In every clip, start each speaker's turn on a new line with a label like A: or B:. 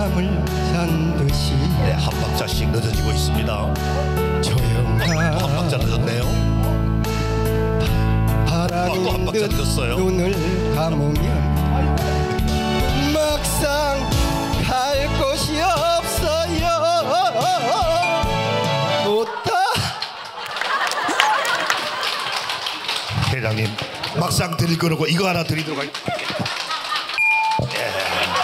A: 잠을 잔 듯이
B: 네, 한 박자씩 늦어지고 있습니다.
A: 조용한
B: 한 박자 늦었네요.
A: 바람이
B: 또 한 박자 늦었어요.
A: 눈을 감으면 막상 갈 곳이 없어요. 못다
B: 회장님 막상 드릴 거라고 이거 하나 드리도록 하겠습니다. 예.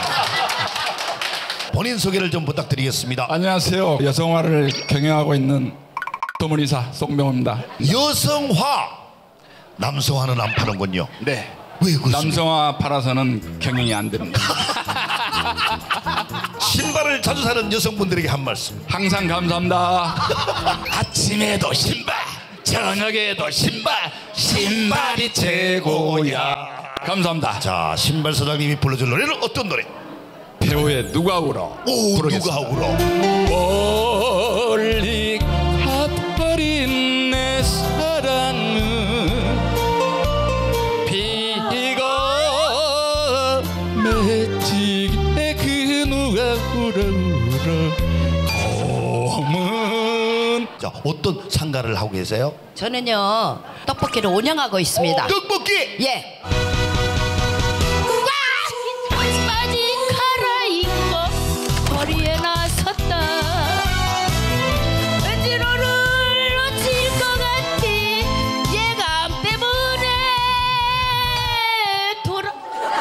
B: 본인 소개를 좀 부탁드리겠습니다.
C: 안녕하세요. 여성화를 경영하고 있는 도문이사 송병호입니다.
B: 여성화, 남성화는 안 파는군요.
C: 네.
B: 왜 그렇습니까?
C: 남성화 팔아서는 경영이 안 됩니다.
B: 신발을 자주 사는 여성분들에게 한 말씀.
C: 항상 감사합니다. 아침에도 신발, 저녁에도 신발, 신발이 최고야. 감사합니다.
B: 자, 신발 사장님이 불러줄 노래는 어떤 노래?
C: 배우의 누가 울어.
B: 오,
C: 부르겠습니다.
B: 누가 울어?
C: 멀리 가버린 내 사랑은 비가 맺히기에 그 누가 울어 고문.
B: 자, 어떤 상가를 하고 계세요?
D: 저는요 떡볶이를 운영하고 있습니다.
B: 떡볶이!
D: 예. 바지 갈아입고 거리에 나섰다. 왠지 너를 놓칠 것 같아. 예감 때문에 돌아.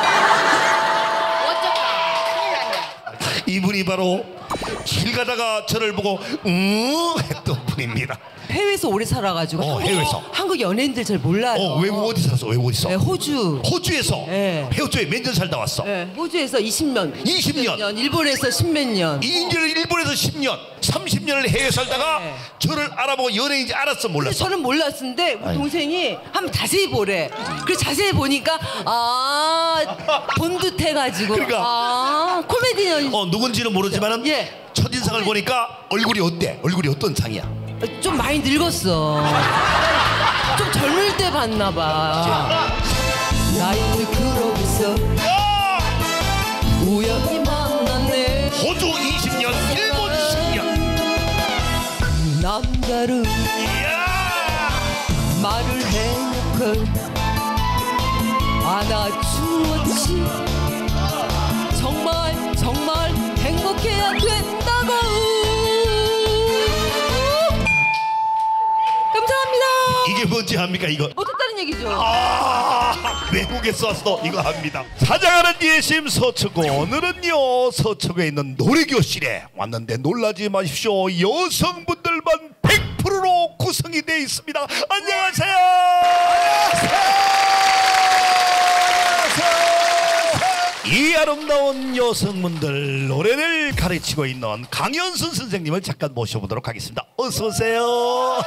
D: 어쩌다 큰일 났네.
B: 이분이 바로 길 가다가 저를 보고 했던 분입니다.
E: 해외에서 오래 살아가지고
B: 해외에서.
E: 한국 연예인들 잘 몰라요.
B: 외국 어디 살았어? 외국 어디서?
E: 네, 호주.
B: 호주에서.
E: 네.
B: 호주에 몇 년 살다 왔어?
E: 네, 호주에서 20년.
B: 20년.
E: 일본에서 10몇 년.
B: 일본에서 10년, 30년을 해외 살다가
E: 네.
B: 저를 알아보고 연예인인지 알았어,
E: 근데
B: 몰랐어?
E: 저는 몰랐는데 우리
B: 아니.
E: 동생이 한번 자세히 보래. 그래서 자세히 보니까 본 듯 해가지고
B: 그러니까.
E: 코미디언.
B: 누군지는 모르지만은
E: 예.
B: 첫인상을 보니까 얼굴이 어때? 얼굴이 어떤 상이야?
E: 좀 많이 늙었어. 좀 젊을 때 봤나 봐. 나이를 그러고서 우연히 만났네.
B: 호주 20년, 일본 10년.
E: 남자를
B: 이야!
E: 말을 해놓고 안아주었지. 정말 행복해야 된다고. 감사합니다.
B: 이게 뭔지 압니까, 이거?
E: 어떻다는 얘기죠?
B: 외국에서 와서 이거 합니다. 사장하는 예심 서초구. 오늘은요 서초구에 있는 노래교실에 왔는데 놀라지 마십시오. 여성분들만 100%로 구성이 되어 있습니다. 안녕하세요. 이 아름다운 여성분들 노래를 가르치고 있는 강현순 선생님을 잠깐 모셔보도록 하겠습니다. 어서 오세요.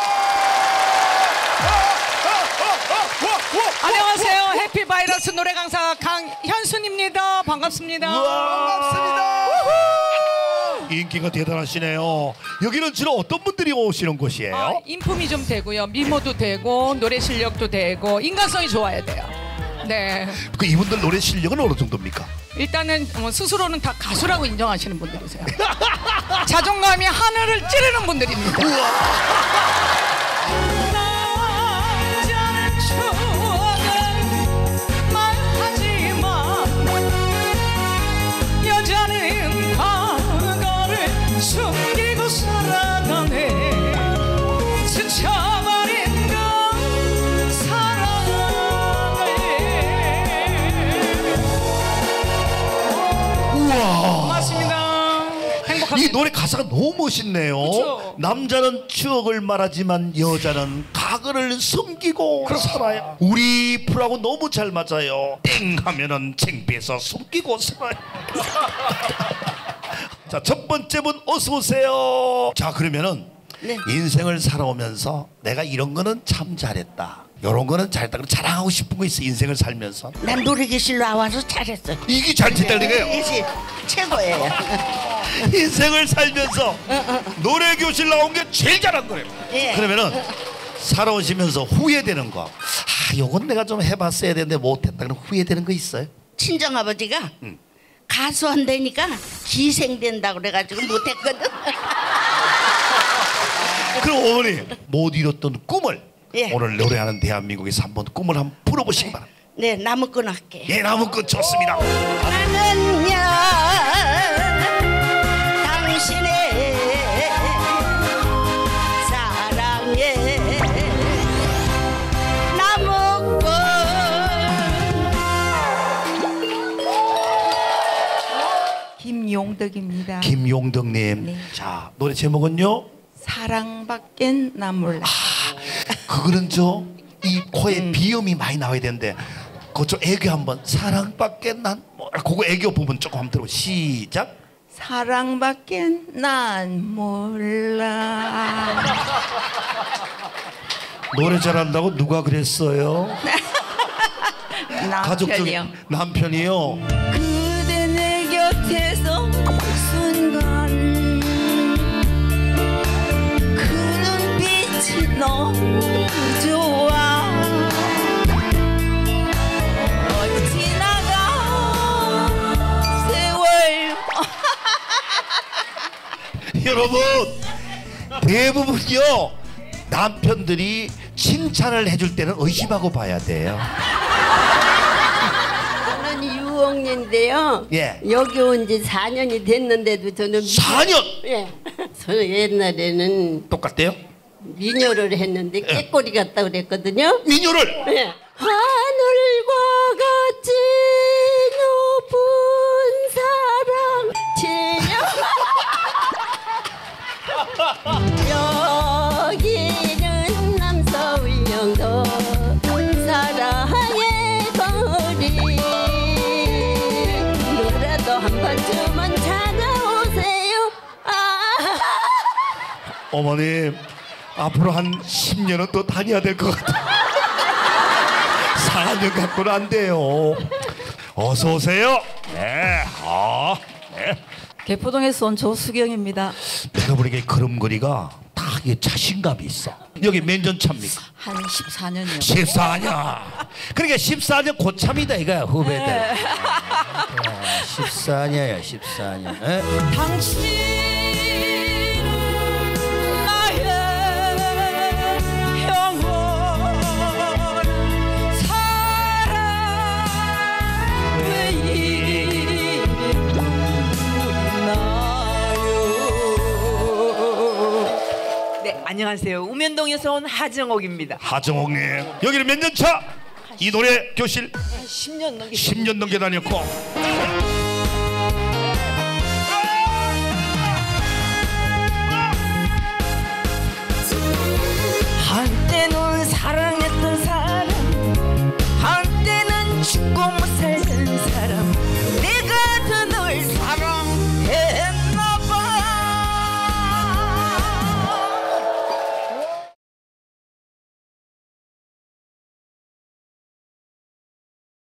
F: 안녕하세요. 해피바이러스 노래 강사 강현순입니다. 반갑습니다.
B: 반갑습니다. 인기가 대단하시네요. 여기는 주로 어떤 분들이 오시는 곳이에요?
F: 인품이 좀 되고요. 미모도 되고 노래 실력도 되고 인간성이 좋아야 돼요. 네.
B: 그 이분들 노래 실력은 어느 정도입니까?
F: 일단은 스스로는 다 가수라고 인정하시는 분들이세요. 자존감이 하늘을 찌르는 분들입니다. 남자는 추억은 말하지만 여자는 과거를 숨기고 살아가네. 스쳐버린 그 사랑을.
B: 우와.
F: 고맙습니다. 행복합니다.
B: 이 노래 가사가 너무 멋있네요.
F: 그쵸?
B: 남자는 추억을 말하지만 여자는 과거를 숨기고 살아요. 우리 프로하고 너무 잘 맞아요. 땡 하면은 창피해서 숨기고 살아요. 자, 첫 번째 분 어서 오세요. 자, 그러면은 인생을 살아오면서 내가 이런 거는 참 잘했다, 이런 거는 잘했다, 그럼 자랑하고 싶은 거 있어? 인생을 살면서
G: 난 노래교실 나와서 잘했어.
B: 이게 잘됐다는 거예요.
G: 이게 최고예요.
B: 인생을 살면서 노래교실 나온 게 제일 잘한 거예요.
G: 예.
B: 그러면은 살아오시면서 후회되는 거, 요건 내가 좀 해봤어야 되는데 못했다, 그럼 후회되는 거 있어요?
G: 친정아버지가 가수 한다니까 기생된다고 그래가지고 못했거든.
B: 그럼 어머니 못 이뤘던 꿈을
G: 예.
B: 오늘 노래하는 대한민국에서 한번 꿈을 한번 풀어보시기 바랍니다.
G: 네, 나무꾼 할게.
B: 예, 나무꾼 좋습니다.
G: 나는요 당신의 사랑에 나무꾼.
H: 김용덕입니다.
B: 김용덕님.
H: 네.
B: 자, 노래 제목은요?
H: 사랑밖엔 난 몰라.
B: 그거는 이 코에 비음이 많이 나와야 되는데 그쪽 애교 한번 사랑밖에 난 그거 애교 부분 조금 한번 들어보. 시작.
H: 사랑밖엔 난 몰라.
B: 노래 잘한다고 누가 그랬어요? 가족 중에
H: 남편이요.
B: 남편이요.
H: 그대 내 곁에서 순간 그 눈빛이 너무 좋아. 지나가 세월.
B: 여러분 대부분요 남편들이 칭찬을 해줄 때는 의심하고 봐야 돼요.
I: 저는 유옥인데요.
B: 예.
I: 여기 온 지 4년이 됐는데도 저는
B: 4년?
I: 예. 저는 옛날에는
B: 똑같대요?
I: 미녀를 했는데 깨꼬리 같다 그랬거든요.
B: 미녀를?
I: 예. 하늘과 같이 높은 사랑 여기는 남서울영도 사랑의 거리 누구라도 한 번쯤은 찾아오세요.
B: 어머님 앞으로 한 10년은 또 다녀야 될 것 같아요. 4년 갖고는 안 돼요. 어서 오세요. 네. 네.
H: 개포동에서 온 조수경입니다.
B: 내가 보니까 이 걸음걸이가 다 이게 자신감이 있어. 여기 몇 년 차입니까?
H: 한 14년이요.
B: 14년. 그러니까 14년 고참이다 이거야 후배들. 14년이야 14년. 에?
H: 당신은 나의 영원한 사랑. 왜 이리 눈물이 나요.
E: 네, 안녕하세요. 우면동에서 온 하정옥입니다.
B: 하정옥님 여기는 몇 년 차? 이 노래 교실
E: 10년 넘게
B: 10년 넘게 다녔고
H: 한때는